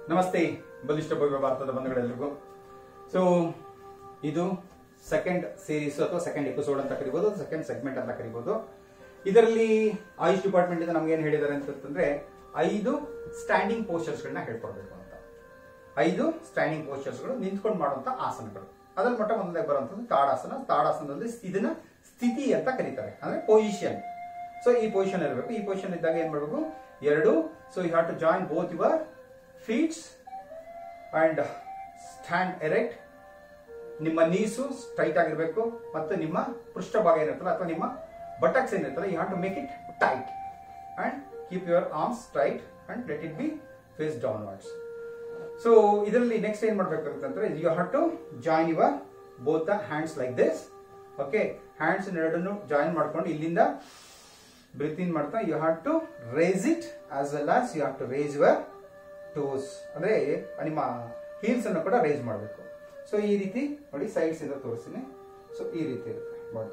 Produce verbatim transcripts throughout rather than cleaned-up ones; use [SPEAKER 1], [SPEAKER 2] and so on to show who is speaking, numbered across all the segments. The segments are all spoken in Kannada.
[SPEAKER 1] ನಮಸ್ತೆ ಬಲಿಷ್ಠ ಭವ್ಯ ಭಾರತದ ಬಂಧುಗಳೆಲ್ಲರಿಗೂ. ಸೊ ಇದು ಸೆಕೆಂಡ್ ಸೀರೀಸ್ ಅಥವಾ ಸೆಕೆಂಡ್ ಎಪಿಸೋಡ್ ಅಂತ ಕರಿಬಹುದು, ಸೆಕೆಂಡ್ ಸೆಗ್ಮೆಂಟ್ ಅಂತ ಕರಿಬಹುದು. ಇದರಲ್ಲಿ ಆಯುಷ್ ಡಿಪಾರ್ಟ್ಮೆಂಟ್ ಇಂದ ನಮ್ಗೆ ಏನ್ ಹೇಳಿದ್ದಾರೆ ಅಂತಂದ್ರೆ ಐದು ಸ್ಟ್ಯಾಂಡಿಂಗ್ ಪೋಸ್ಚರ್ಸ್ ಗಳನ್ನ ಹೇಳ್ಕೊಡ್ಬೇಕು ಅಂತ. ಐದು ಸ್ಟ್ಯಾಂಡಿಂಗ್ ಪೋಸ್ಚರ್ಸ್ ಗಳು ನಿಂತ್ಕೊಂಡು ಮಾಡುವಂತ ಆಸನಗಳು. ಅದ್ರಲ್ಲಿ ಮೊಟ್ಟ ಮೊದಲನೇ ಬರುವಂತದ್ದು ತಾಡಾಸನ. ತಾಡಾಸನದಲ್ಲಿ ಇದನ್ನ ಸ್ಥಿತಿ ಅಂತ ಕರೀತಾರೆ, ಅಂದ್ರೆ ಪೊಸಿಷನ್. ಸೊ ಈ ಪೊಸಿಷನ್ ಇರಬೇಕು. ಈ ಪೊಸಿಷನ್ ಇದ್ದಾಗ ಏನ್ ಮಾಡಬೇಕು, ಎರಡು so you have to join both your feets and stand erect. ನಿಮ್ಮ ನೀಸು ಸ್ಟ್ರೈಟ್ ಆಗಿರ್ಬೇಕು ಮತ್ತು ನಿಮ್ಮ ಪೃಷ್ಠಭಾಗ ಏನಿರ್ತಲ್ಲ ಅಥವಾ ನಿಮ್ಮ ಬಟಕ್ಸ್ ಏನಿರ್ತಲ್ಲ, you have to make it tight and keep your arms tight and let it be face downwards. So ಇದರಲ್ಲಿ ನೆಕ್ಸ್ಟ್ ಏನ್ ಮಾಡ್ಬೇಕಂತಂದ್ರೆ you have to join your both the hands like this. Okay, hands ಎರಡನ್ನು ಜಾಯಿನ್ ಮಾಡ್ಕೊಂಡು ಇಲ್ಲಿಂದ ಬ್ರೀತ್ ಇನ್ ಮಾಡ್ತಾ you have to raise it as well as you have to raise your toes, ಅಂದ್ರೆ ನಿಮ್ಮ ಹೀಲ್ಸ್ ಅನ್ನು ಕೂಡ ರೇಸ್ ಮಾಡಬೇಕು. ಸೊ ಈ ರೀತಿ ನೋಡಿ, ಸೈಡ್ಸ್ ಇಂದ ತೋರಿಸ್ತೀನಿ. ಸೊ ಈ ರೀತಿ ಇರುತ್ತೆ ಬಾಡಿ.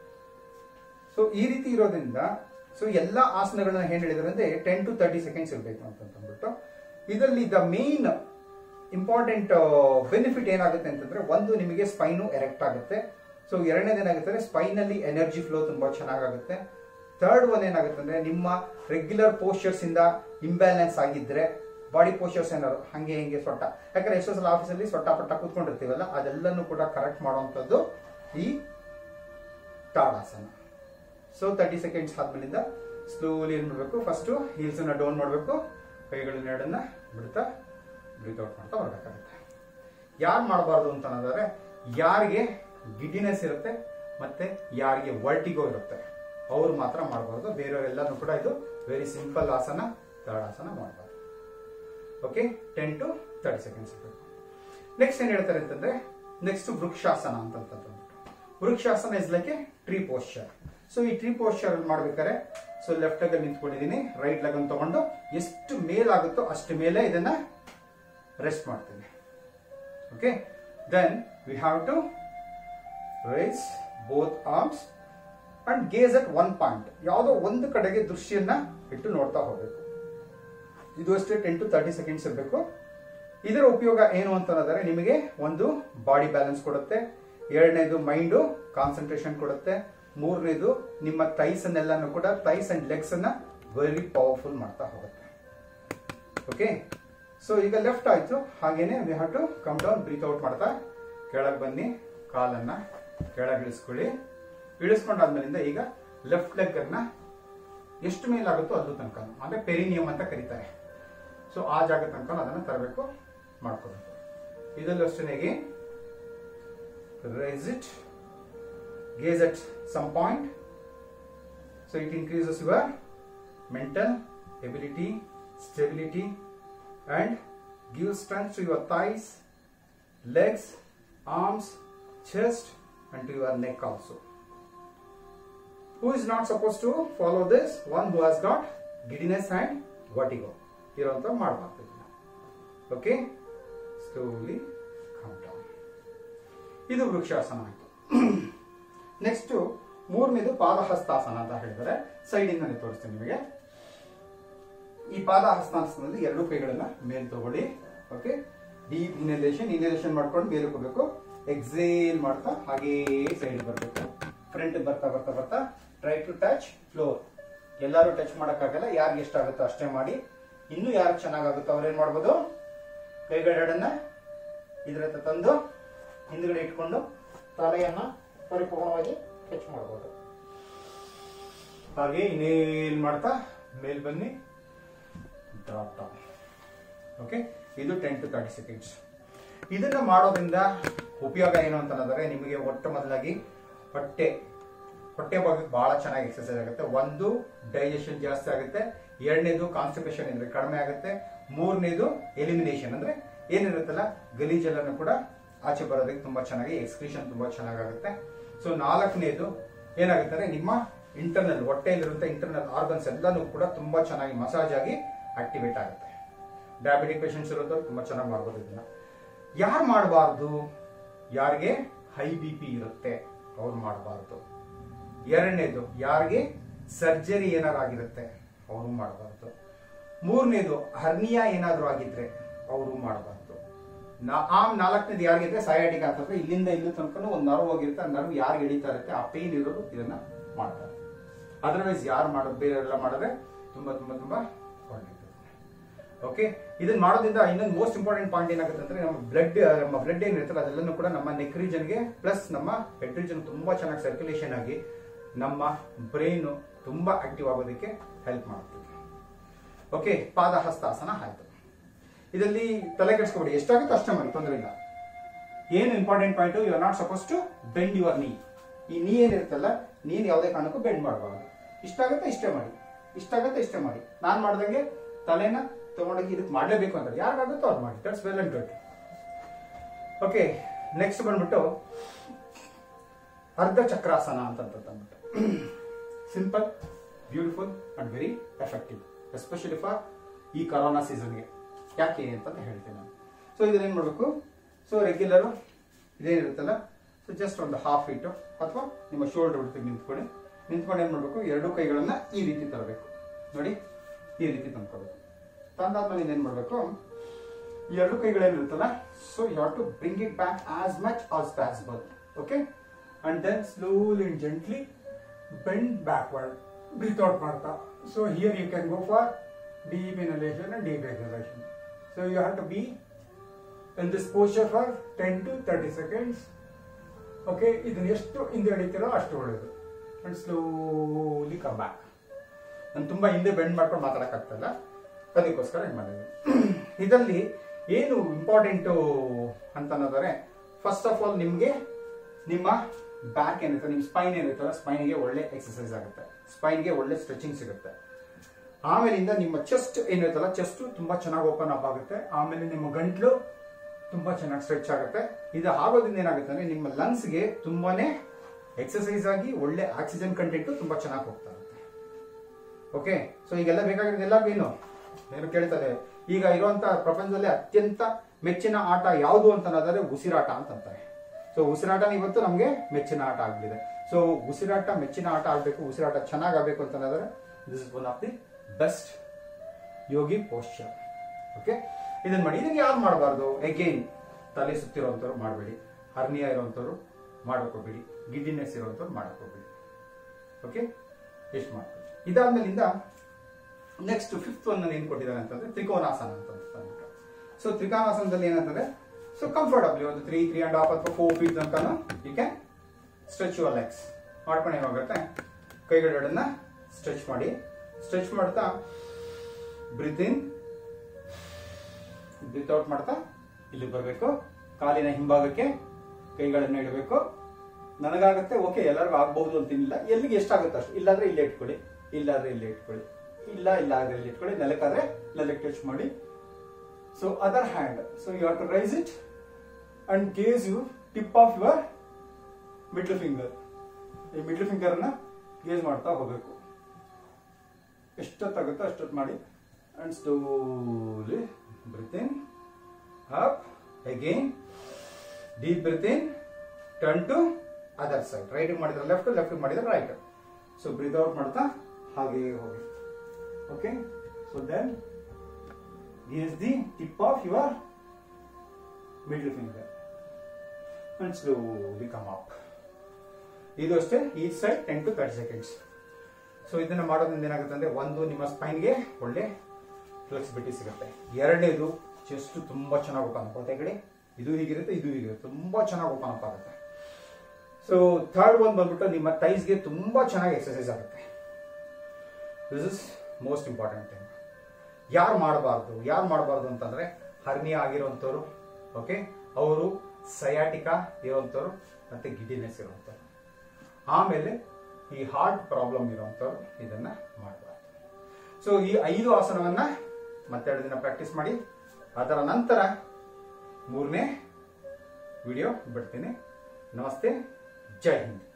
[SPEAKER 1] ಸೊ ಈ ರೀತಿ ಇರೋದ್ರಿಂದ ಸೊ ಎಲ್ಲಾ ಆಸನಗಳನ್ನ ಏನ್ ಹೇಳಿದ್ರೆ ಅಂದ್ರೆ ಟೆನ್ ಟು ತರ್ಟಿ ಸೆಕೆಂಡ್ಸ್ ಇರಬೇಕು ಅಂತಂದ್ಬಿಟ್ಟು. ಇದರಲ್ಲಿ ದ ಮೇನ್ ಇಂಪಾರ್ಟೆಂಟ್ ಬೆನಿಫಿಟ್ ಏನಾಗುತ್ತೆ ಅಂತಂದ್ರೆ, ಒಂದು ನಿಮಗೆ ಸ್ಪೈನು ಎರೆಕ್ಟ್ ಆಗುತ್ತೆ. ಸೊ ಎರಡನೇದು ಏನಾಗುತ್ತೆ, ಸ್ಪೈನ್ ಅಲ್ಲಿ ಎನರ್ಜಿ ಫ್ಲೋ ತುಂಬಾ ಚೆನ್ನಾಗುತ್ತೆ. ಥರ್ಡ್ ಒನ್ ಏನಾಗುತ್ತೆ ಅಂದ್ರೆ, ನಿಮ್ಮ ರೆಗ್ಯುಲರ್ ಪೋಸ್ಚರ್ಸ್ ಇಂದ ಇಂಬ್ಯಾಲೆನ್ಸ್ ಆಗಿದ್ರೆ ಬಾಡಿ ಪೋಸ್ಚರ್ಸ್ ಏನಾದ್ರು ಹಂಗೆ ಹಿಂಗೆ ಸೊಟ್ಟ, ಯಾಕಂದ್ರೆ ಎಷ್ಟೋ ಸಲ ಆಫೀಸಲ್ಲಿ ಸೊಟ್ಟ ಪಟ್ಟ ಕೂತ್ಕೊಂಡಿರ್ತೀವಲ್ಲ, ಅದೆಲ್ಲನೂ ಕೂಡ ಕರೆಕ್ಟ್ ಮಾಡುವಂಥದ್ದು ಈ ತಾಡಾಸನ. ಸೊ ತರ್ಟಿ ಸೆಕೆಂಡ್ಸ್ ಆದ್ಮೇಲಿಂದ ಸ್ಲೋಲಿ ಏನ್ ಮಾಡಬೇಕು, ಫಸ್ಟ್ ಹೀಲ್ಸ್ ಅನ್ನ ಡೌನ್ ಮಾಡಬೇಕು, ಕೈಗಳನ್ನ ಎರಡನ್ನ ಬಿಡ್ತಾ ಬ್ರೀತ್ ಔಟ್ ಮಾಡ್ತಾ ಬರ್ಬೇಕಾಗುತ್ತೆ. ಯಾರು ಮಾಡಬಾರ್ದು ಅಂತ ಅನ್ನೋದಾದ್ರೆ, ಯಾರಿಗೆ ಗಿಡ್ಡಿನೆಸ್ ಇರುತ್ತೆ ಮತ್ತೆ ಯಾರಿಗೆ ವರ್ಟಿಗೋ ಇರುತ್ತೆ ಅವ್ರು ಮಾತ್ರ ಮಾಡಬಾರ್ದು. ಬೇರೆಯವರೆಲ್ಲರೂ ಕೂಡ ಇದು ವೆರಿ ಸಿಂಪಲ್ ಆಸನ, ತಾಡಾಸನ ಮಾಡಬಾರ್ದು. Okay, ten to thirty seconds ಇರಬೇಕು. ನೆಕ್ಸ್ಟ್ ಏನ್ ಹೇಳ್ತಾರೆ ಅಂತಂದ್ರೆ, ನೆಕ್ಸ್ಟ್ ವೃಕ್ಷಾಸನ ಅಂತ. Vrikshasana is like a tree posture. So ಈ ಟ್ರೀ ಪೋಸ್ಚರ್ ಮಾಡ್ಬೇಕಾದ್ರೆ ಸೊ ಲೆಫ್ಟ್ ಲೆಗ್ ನಿಂತ್ಕೊಂಡಿದ್ದೀನಿ, ರೈಟ್ ಲೆಗ್ ಅನ್ನು ತಗೊಂಡು ಎಷ್ಟು ಮೇಲಾಗುತ್ತೋ ಅಷ್ಟು ಮೇಲೆ ಇದನ್ನ ರೆಸ್ಟ್ ಮಾಡ್ತೀನಿ. Okay, then we have to raise both arms and gaze at one point. ಯಾವುದೋ ಒಂದು ಕಡೆಗೆ ದೃಷ್ಟಿಯನ್ನ ಇಟ್ಟು ನೋಡ್ತಾ ಹೋಗ್ಬೇಕು. ಇದು ಅಷ್ಟೇ ಟೆನ್ ಟು ತರ್ಟಿ ಸೆಕೆಂಡ್ಸ್ ಇರಬೇಕು. ಇದರ ಉಪಯೋಗ ಏನು ಅಂತಂದ್ರೆ, ನಿಮಗೆ ಒಂದು ಬಾಡಿ ಬ್ಯಾಲೆನ್ಸ್ ಕೊಡುತ್ತೆ, ಎರಡನೇದು ಮೈಂಡ್ ಕಾನ್ಸಂಟ್ರೇಷನ್ ಕೊಡುತ್ತೆ, ಮೂರನೇದು ನಿಮ್ಮ ಥೈಸ್ ಅನ್ನೆಲ್ಲಾನು ಕೂಡ ಥೈಸ್ ಅಂಡ್ ಲೆಗ್ಸ್ ಅನ್ನ ವೆರಿ ಪವರ್ಫುಲ್ ಮಾಡ್ತಾ ಹೋಗುತ್ತೆ. ಓಕೆ, ಸೊ ಈಗ ಲೆಫ್ಟ್ ಆಯ್ತು. ಹಾಗೇನೆ we have to come down, breathe out ಮಾಡ್ತಾ ಕೆಳಗೆ ಬನ್ನಿ, ಕಾಲನ್ನ ಕೆಳಗೆ ಇಳಿಸ್ಕೊಳ್ಳಿ. ಇಳಿಸ್ಕೊಂಡಾದ್ಮೇಲಿಂದ ಈಗ ಲೆಫ್ಟ್ ಲೆಗ್ ಅನ್ನ ಎಷ್ಟು ಮೇಲಾಗುತ್ತೋ ಅದು ತನಕ, ಅಂದ್ರೆ ಪೆರಿನಿಯಂ ಅಂತ ಕರೀತಾರೆ. ಸೊ ಆ ಜಾಗ ತನಕ ಅದನ್ನ ತರಬೇಕು, ಮಾಡ್ಕೋಬೇಕು. ಇದಲ್ಲೂ ಅಷ್ಟೇ raise it, gaze at some point. So it increases your mental ability, stability and give strength to your thighs, legs, arms, chest and to your neck also. Who is not supposed to follow this? One who has got giddiness and vertigo. ಇರುವಂತ ಮಾಡಬಾರ್ದು. Okay, slowly come down. ಇದು ವೃಕ್ಷಾಸನ ಆಯ್ತು. ನೆಕ್ಸ್ಟ್ ಮೂರನೇದು ಪಾದಹಸ್ತಾಸನ ಅಂತ ಹೇಳಿದರೆ, ಸೈಡ್ ಇಂದ ತೋರಿಸ್ತೀನಿ ನಿಮಗೆ. ಈ ಪಾದಹಸ್ತಾಸನದಲ್ಲಿ ಎರಡು ಕೈಗಳನ್ನ ಮೇಲ್ ತಗೊಳ್ಳಿ. ಓಕೆ, ಡೀಪ್ ಇನ್ಹಲೇಷನ್ ಇನ್ಹಲೇಷನ್ ಮಾಡ್ಕೊಂಡು ಮೇಲೆ ಹೋಗಬೇಕು. ಎಕ್ಸೇಲ್ ಮಾಡ್ತಾ ಹಾಗೇ ಸೈಡ್ ಬರಬೇಕು. ಫ್ರಂಟ್ ಬರ್ತಾ ಬರ್ತಾ ಬರ್ತಾ ಟ್ರೈ ಟು ಟಚ್ ಫ್ಲೋರ್. ಎಲ್ಲರೂ ಟಚ್ ಮಾಡಕ್ಕಾಗಲ್ಲ, ಯಾರಿಗೆ ಎಷ್ಟಾಗುತ್ತೋ ಅಷ್ಟೇ ಮಾಡಿ. ಇನ್ನು ಯಾರು ಚೆನ್ನಾಗಾಗುತ್ತೋ ಅವ್ರೇನ್ ಮಾಡ್ಬೋದು, ಕೈಗಳೆರಡನ್ನ ಇದ್ರ ಹತ್ರ ತಂದು ಹಿಂದ್ಗಡೆ ಇಟ್ಕೊಂಡು ತಲೆಯನ್ನ ಪರಿಪೂರ್ಣವಾಗಿ ಟಚ್ ಮಾಡಬಹುದು. ಹಾಗೆ ಇನ್ನೇನ್ ಮಾಡ್ತಾ ಮೇಲ್ ಬನ್ನಿ, ಡ್ರಾಪ್ ಡೌನ್. ಓಕೆ, ಇದು ಟೆನ್ ಟು ತರ್ಟಿ ಸೆಕೆಂಡ್ಸ್. ಇದನ್ನ ಮಾಡೋದ್ರಿಂದ ಉಪಯೋಗ ಏನು ಅಂತ ಅನ್ನೋದಾದ್ರೆ, ನಿಮಗೆ ಒಟ್ಟು ಮೊದಲಾಗಿ ಹೊಟ್ಟೆ ಹೊಟ್ಟೆ ಭಾಗಕ್ಕೆ ಬಹಳ ಚೆನ್ನಾಗಿ ಎಕ್ಸರ್ಸೈಸ್ ಆಗುತ್ತೆ. ಒಂದು ಡೈಜೆಷನ್ ಜಾಸ್ತಿ ಆಗುತ್ತೆ, ಎರಡನೇದು ಕಾನ್ಸ್ಟಿಪೇಷನ್ ಇದ್ರೆ ಕಡಿಮೆ ಆಗುತ್ತೆ, ಮೂರನೇದು ಎಲಿಮಿನೇಷನ್ ಅಂದ್ರೆ ಏನಿರುತ್ತಲ್ಲ ಗಲೀಜೆಲ್ಲನ್ನು ಕೂಡ ಆಚೆ ಬರೋದಕ್ಕೆ ತುಂಬಾ ಚೆನ್ನಾಗಿ ಎಕ್ಸ್ಕ್ರೀಷನ್ ತುಂಬಾ ಚೆನ್ನಾಗುತ್ತೆ. ಸೊ ನಾಲ್ಕನೇದು ಏನಾಗುತ್ತೆ ಅಂದ್ರೆ, ನಿಮ್ಮ ಇಂಟರ್ನಲ್ ಹೊಟ್ಟೆಯಲ್ಲಿರುವಂತ ಇಂಟರ್ನಲ್ ಆರ್ಗನ್ಸ್ ಎಲ್ಲಾನು ಕೂಡ ತುಂಬಾ ಚೆನ್ನಾಗಿ ಮಸಾಜ್ ಆಗಿ ಆಕ್ಟಿವೇಟ್ ಆಗುತ್ತೆ. ಡಯಾಬಿಟಿಕ್ ಪೇಷಂಟ್ಸ್ ಇರೋದು ತುಂಬಾ ಚೆನ್ನಾಗಿ ಮಾಡ್ಬೋದು. ಇದನ್ನ ಯಾರು ಮಾಡಬಾರ್ದು, ಯಾರಿಗೆ ಹೈ ಬಿ ಪಿ ಇರುತ್ತೆ ಅವ್ರು ಮಾಡಬಾರ್ದು. ಎರಡನೇದು ಯಾರಿಗೆ ಸರ್ಜರಿ ಏನಾದ್ರು ಆಗಿರುತ್ತೆ ಅವರು ಮಾಡಬಾರ್ದು. ಮೂರನೇದು ಹರ್ನಿಯಾ ಏನಾದ್ರೂ ಆಗಿದ್ರೆ ಅವರು ಮಾಡಬಾರ್ದು. ಆ ನಾಲ್ಕನೇದು ಯಾರಿಗಿದೆ ಸಯಾಟಿಕ ಅಂತಂದ್ರೆ ಇಲ್ಲಿಂದ ಇಲ್ಲಿ ತನಕ ಒಂದು ನರ್ವ್ ಹೋಗಿರುತ್ತೆ, ಆ ನರ್ವ್ ಯಾರು ಎಳಿತಾ ಇರುತ್ತೆ ಆ ಪೇನ್ ಇರೋರು ಇದನ್ನ ಮಾಡ್ತಾರೆ. ಅದರ್ವೈಸ್ ಯಾರು ಮಾಡೋದು ಬೇರೆಲ್ಲ ಮಾಡಿದ್ರೆ ತುಂಬಾ ತುಂಬಾ ತುಂಬಾ ಒಳ್ಳೆಯದು. ಓಕೆ, ಇದನ್ನ ಮಾಡೋದ್ರಿಂದ ಇನ್ನೊಂದು ಮೋಸ್ಟ್ ಇಂಪಾರ್ಟೆಂಟ್ ಪಾಯಿಂಟ್ ಏನಾಗುತ್ತೆ ಅಂದ್ರೆ ನಮ್ಮ ಬ್ಲಡ್ ನಮ್ಮ ಬ್ಲಡ್ ಏನಿರ್ತಲ್ಲ ಅದೆಲ್ಲನೂ ಕೂಡ ನಮ್ಮ ನೆಕ್ ರೀಜನ್ಗೆ ಪ್ಲಸ್ ನಮ್ಮ ಹೆಡ್ ರೀಜನ್ ತುಂಬಾ ಚೆನ್ನಾಗಿ ಸರ್ಕ್ಯುಲೇಷನ್ ಆಗಿ ನಮ್ಮ ಬ್ರೈನ್ ತುಂಬಾ ಆಕ್ಟಿವ್ ಆಗೋದಕ್ಕೆ ಹೆಲ್ಪ್ ಮಾಡುತ್ತೆ. ಓಕೆ, ಪಾದ ಹಸ್ತಾಸನ ಆಯ್ತು. ಇದರಲ್ಲಿ ತಲೆ ಕೆಡಿಸ್ಕೊಬೇಡಿ, ಎಷ್ಟಾಗುತ್ತೆ ಅಷ್ಟೇ ಮಾಡಿ, ತೊಂದರೆ ಇಲ್ಲ. ಏನು important point, you are not suppose to bend your knee. ಈ ನೀ ಏನಿರುತ್ತಲ್ಲ, ನೀನ್ ಯಾವುದೇ ಕಾರಣಕ್ಕೂ ಬೆಂಡ್ ಮಾಡಬಾರ್ದು. ಇಷ್ಟಾಗುತ್ತೆ ಇಷ್ಟೇ ಮಾಡಿ, ಇಷ್ಟಾಗುತ್ತೆ ಇಷ್ಟೇ ಮಾಡಿ. ನಾನ್ ಮಾಡ್ದಂಗೆ ತಲೆನ ತಗೊಂಡೋಗಿ ಇದಕ್ಕೆ ಮಾಡಲೇಬೇಕು ಅಂತ ಯಾರಿಗಾಗುತ್ತೋ ಅವ್ರು ಮಾಡಿ. That's well and good. Okay, next ಬಂದ್ಬಿಟ್ಟು ಅರ್ಧ ಚಕ್ರಾಸನ ಅಂತ ಅಂದ್ಬಿಟ್ಟು simple, beautiful and very effective, especially for ಈ ಕರೋನಾ ಸೀಸನ್ಗೆ. ಯಾಕೆ ಅಂತ ಹೇಳ್ತೀನಿ ನಾನು. ಸೊ ಇದನ್ನ ಏನ್ ಮಾಡ್ಬೇಕು, ಸೊ ರೆಗ್ಯುಲರ್ ಇದೇನಿರುತ್ತಲ್ಲ, ಸೊ ಜಸ್ಟ್ ಒಂದು ಹಾಫ್ ಫೀಟ್ ಅಥವಾ ನಿಮ್ಮ ಶೋಲ್ಡರ್ ಬಿಡ್ತೀವಿ ನಿಂತ್ಕೊಳ್ಳಿ. ನಿಂತ್ಕೊಂಡು ಏನ್ ಮಾಡ್ಬೇಕು, ಎರಡು ಕೈಗಳನ್ನ ಈ ರೀತಿ ತರಬೇಕು. ನೋಡಿ, ಈ ರೀತಿ ತಂದ್ಕೊಳ್ಬೇಕು. ತಂದಾದ್ಮೇಲೆ ಏನ್ ಮಾಡ್ಬೇಕು, ಈ ಎರಡು ಕೈಗಳೇನಿರುತ್ತಲ್ಲ, so you have to bring it back as much as possible. Okay, and then slowly and gently bend backward, breathe out ಮಾಡ್ತಾ. So here you can go for deep inhalation and deep exhalation. So you have to be in this posture for ten to thirty seconds. Okay, ಇದನ್ನ ಎಷ್ಟು ಹಿಂದೆ ಎಳಿತೀರೋ ಅಷ್ಟು ಒಳ್ಳೆಯದು. And slowly come back. ನಾನು ತುಂಬಾ ಹಿಂದೆ ಬೆಂಡ್ ಮಾಡ್ಕೊಂಡು ಮಾತಾಡಕ್ ಆಗ್ತಲ್ಲ, ಅದಕ್ಕೋಸ್ಕರ ಏನ್ ಮಾಡಿದ್ವಿ. ಇದರಲ್ಲಿ ಏನು ಇಂಪಾರ್ಟೆಂಟು ಅಂತ ಅನ್ನೋದಾದ್ರೆ, ಫಸ್ಟ್ ಆಫ್ ಆಲ್ ನಿಮ್ಗೆ ನಿಮ್ಮ ಬ್ಯಾಕ್ ಏನಿರುತ್ತೆ, ನಿಮ್ ಸ್ಪೈನ್ ಏನಿರುತ್ತಲ್ಲ, ಸ್ಪೈನ್ಗೆ ಒಳ್ಳೆ ಎಕ್ಸರ್ಸೈಸ್ ಆಗುತ್ತೆ, ಸ್ಪೈನ್ಗೆ ಒಳ್ಳೆ ಸ್ಟ್ರೆಚಿಂಗ್ ಸಿಗುತ್ತೆ. ಆಮೇಲಿಂದ ನಿಮ್ಮ ಚೆಸ್ಟ್ ಏನಿರುತ್ತಲ್ಲ, ಚೆಸ್ಟ್ ತುಂಬಾ ಚೆನ್ನಾಗಿ ಓಪನ್ ಅಪ್ ಆಗುತ್ತೆ. ಆಮೇಲೆ ನಿಮ್ಮ ಗಂಟ್ಲು ತುಂಬಾ ಚೆನ್ನಾಗಿ ಸ್ಟ್ರೆಚ್ ಆಗುತ್ತೆ. ಇದು ಆಗೋದ್ರಿಂದ ಏನಾಗುತ್ತೆ ಅಂದ್ರೆ ನಿಮ್ಮ ಲಂಗ್ಸ್ಗೆ ತುಂಬಾನೇ ಎಕ್ಸರ್ಸೈಸ್ ಆಗಿ ಒಳ್ಳೆ ಆಕ್ಸಿಜನ್ ಕಂಟೆಂಟ್ ತುಂಬಾ ಚೆನ್ನಾಗಿ ಹೋಗ್ತಾ ಇರುತ್ತೆ. ಓಕೆ, ಸೊ ಈಗೆಲ್ಲ ಬೇಕಾಗಿರೋದು ಎಲ್ಲ ಏನು ಏನು ಕೇಳ್ತಾರೆ, ಈಗ ಇರುವಂತ ಪ್ರಪಂಚದಲ್ಲಿ ಅತ್ಯಂತ ಮೆಚ್ಚಿನ ಆಟ ಯಾವುದು ಅಂತ ಅನ್ನೋದಾದ್ರೆ ಉಸಿರಾಟ ಅಂತ ಅಂತಾರೆ. ಸೊ ಉಸಿರಾಟ ಇವತ್ತು ನಮ್ಗೆ ಮೆಚ್ಚಿನ ಆಟ ಆಗ್ಬಿಟ್ಟಿದೆ. ಸೊ ಉಸಿರಾಟ ಮೆಚ್ಚಿನ ಆಟ ಆಗ್ಬೇಕು, ಉಸಿರಾಟ ಚೆನ್ನಾಗಿ ಆಗ್ಬೇಕು ಅಂತ ಅನ್ನೋದಾದ್ರೆ this is one of the best yogic posture. Okay, ಇದನ್ನ ಮಾಡಿ. ಇದನ್ನ ಯಾರು ಮಾಡಬಾರ್ದು, ಅಗೇನ್ ತಲೆ ಸುತ್ತಿರುವಂತವ್ರು ಮಾಡಬೇಡಿ, ಹರ್ನಿಯಾ ಇರುವಂತವ್ರು ಮಾಡ್ಕೋಬೇಡಿ, ಗಿಡ್ಡಿನೆಸ್ ಇರುವಂತವ್ರು ಮಾಡ್ಕೋಬೇಡಿ. ಓಕೆ, ಎಷ್ಟು ಮಾಡ್ಕೊಳ್ಳಿ. ಇದಾದ್ಮೇಲಿಂದ ನೆಕ್ಸ್ಟ್ ಫಿಫ್ತ್ ಒನ್ ಏನ್ ಕೊಟ್ಟಿದ್ದಾರೆ ಅಂತಂದ್ರೆ ತ್ರಿಕೋನಾಸನ ಅಂತ ಅಂದ್ಬಿಟ್ಟು. ಸೊ ತ್ರಿಕೋನಾಸನದಲ್ಲಿ ಏನಂತಂದ್ರೆ, ಸೊ ಕಂಫರ್ಟಬ್ಲಿ ಒಂದು ತ್ರೀ ತ್ರೀ ಅಂಡ್ ಹಾಫ್ ಅಥವಾ ಫೋರ್ ಫೀಟ್ ತನಕ you can stretch your legs. ಮಾಡ್ಕೊಂಡು ಏನಾಗುತ್ತೆ, ಕೈಗಳೆರಡನ್ನ ಸ್ಟ್ರೆಚ್ ಮಾಡಿ. ಸ್ಟ್ರೆಚ್ ಮಾಡ್ತಾ ಬ್ರೀತ್ ಇನ್, ಬ್ರೀತ್ ಔಟ್ ಮಾಡ್ತಾ ಇಲ್ಲಿ ಬರಬೇಕು. ಕಾಲಿನ ಹಿಂಭಾಗಕ್ಕೆ ಕೈಗಳನ್ನ ಇಡಬೇಕು. ನನಗಾಗುತ್ತೆ, ಓಕೆ ಎಲ್ಲರಿಗೂ ಆಗ್ಬಹುದು ಅಂತಿಲ್ಲ, ಎಲ್ಲಿಗೆ ಎಷ್ಟಾಗುತ್ತೆ ಅಷ್ಟು. ಇಲ್ಲಾಂದ್ರೆ ಇಲ್ಲೇ ಇಟ್ಕೊಳ್ಳಿ, ಇಲ್ಲಾದ್ರೆ ಇಲ್ಲೇ ಇಟ್ಕೊಳ್ಳಿ, ಇಲ್ಲ ಇಲ್ಲ ಆದ್ರೆ ಇಲ್ಲಿ ಇಟ್ಕೊಳ್ಳಿ, ನೆಲಕ್ಕಾದ್ರೆ ನೆಲಕ್ಕೆ ಟಚ್ ಮಾಡಿ. So other hand, so you have to raise it and gaze you tip of your middle finger. ಈ ಮಿಡ್ಲ್ ಫಿಂಗರ್ ಅನ್ನ ಗೇಸ್ ಮಾಡ್ತಾ ಹೋಗ್ಬೇಕು. ಎಷ್ಟೊತ್ತಾಗುತ್ತೋ ಅಷ್ಟೊತ್ತು ಮಾಡಿ. And slowly breathe in, up, again, deep breath in, turn to other side. Right ಮಾಡಿದ್ರೆ left, left ಮಾಡಿದ್ರೆ right. So breathe out ಮಾಡ್ತಾ ಹಾಗೆ ಹೋಗಿ. Okay, so then use the tip of your middle finger and slowly come up. ಇದು ಅಷ್ಟೇ, each side ten to thirty seconds. So ಇದನ್ನ ಮಾಡೋದ್ರಿಂದ ಏನಾಗುತ್ತೆ ಅಂದ್ರೆ, ಒಂದು ನಿಮ್ಮ ಸ್ಪೈನ್ಗೆ ಒಳ್ಳೆ ಫ್ಲೆಕ್ಸಿಬಿಲಿಟಿ ಸಿಗುತ್ತೆ. ಎರಡನೇದು ಚೆಸ್ಟ್ ತುಂಬಾ ಚೆನ್ನಾಗಿ ಓಪನ್ ಅಪ್ ಆಗುತ್ತೆ. ಈ ಕಡೆ ಇದು ಹೀಗಿರುತ್ತೆ, ಇದು ಹೀಗಿರುತ್ತೆ, ತುಂಬಾ ಚೆನ್ನಾಗಿ ಓಪನ್ ಅಪ್ ಆಗುತ್ತೆ. ಸೊ ಥರ್ಡ್ ಒನ್ ಬಂದ್ಬಿಟ್ಟು ನಿಮ್ಮ ಥೈಸ್ಗೆ ತುಂಬಾ ಚೆನ್ನಾಗಿ ಎಕ್ಸರ್ಸೈಸ್ ಆಗುತ್ತೆ. This is most important thing. ಯಾರು ಮಾಡಬಾರ್ದು ಯಾರು ಮಾಡಬಾರ್ದು ಅಂತಂದ್ರೆ, ಹರ್ನಿಯಾ ಆಗಿರುವಂತವ್ರು, ಓಕೆ, ಅವರು ಸಯಾಟಿಕಾ ಇರುವಂತವ್ರು, ಮತ್ತೆ ಗಿಡ್ಡಿನೆಸ್ ಇರುವಂತವ್ರು, ಆಮೇಲೆ ಈ ಹಾರ್ಟ್ ಪ್ರಾಬ್ಲಮ್ ಇರುವಂತವ್ರು ಇದನ್ನ ಮಾಡಬಾರ್ದು. ಸೊ ಈ ಐದು ಆಸನವನ್ನ ಮತ್ತೆರಡು ದಿನ ಪ್ರಾಕ್ಟೀಸ್ ಮಾಡಿ. ಅದರ ನಂತರ ಮೂರನೇ ವಿಡಿಯೋ ಬಿಡ್ತೀನಿ. ನಮಸ್ತೆ, ಜೈ ಹಿಂದ್.